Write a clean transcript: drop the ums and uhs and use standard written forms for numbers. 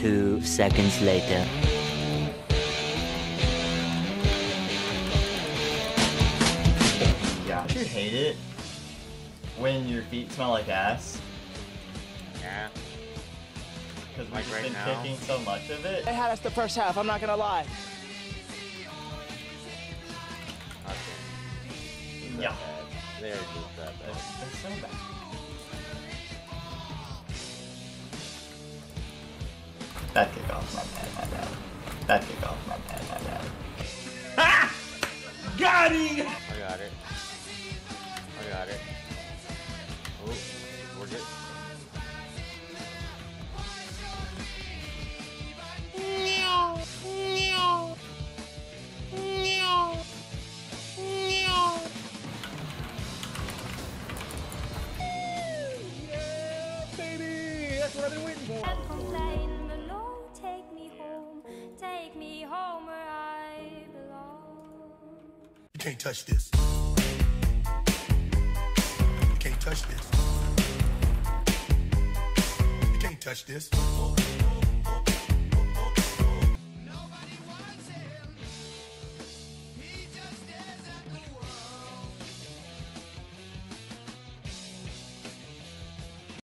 2 seconds later. Yeah. Don't you hate it when your feet smell like ass? Yeah. Because we've Like just right been now? picking so much of it. They had us the first half, I'm not gonna lie. Okay. Yeah. They're just that bad. They're so bad. That kickoff, my bad. That kickoff, my bad. Ah! Got him! I got it. Oh, we're good. That's what I've been waiting for. Take me home where I belong. You can't touch this. You can't touch this. You can't touch this.